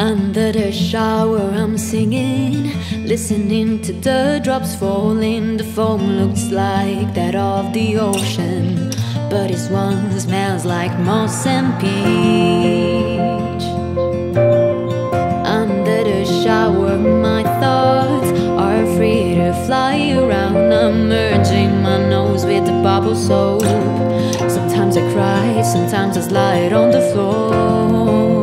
Under the shower I'm singing, listening to the drops falling. The foam looks like that of the ocean, but this one smells like moss and peach. Under the shower my thoughts are free to fly around. I'm merging my nose with the bubble soap. Sometimes I cry, sometimes I slide on the floor.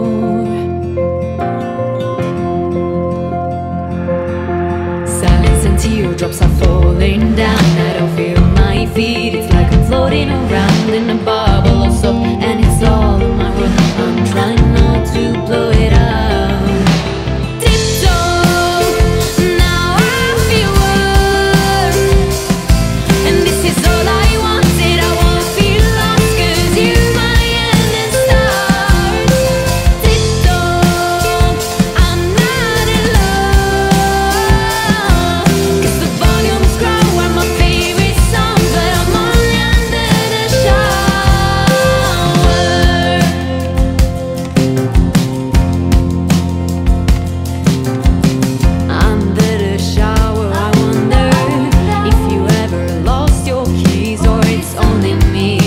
Teardrops are falling down. I don't feel my feet. It's like I'm floating around in a bubble of soap, and it's all in my room. I'm trying not to blow it out. Tiptoe, now I feel worse, and this is all I wanted. I won't feel lost, 'cause you're my ending star. Tiptoe, I'm not in love. Me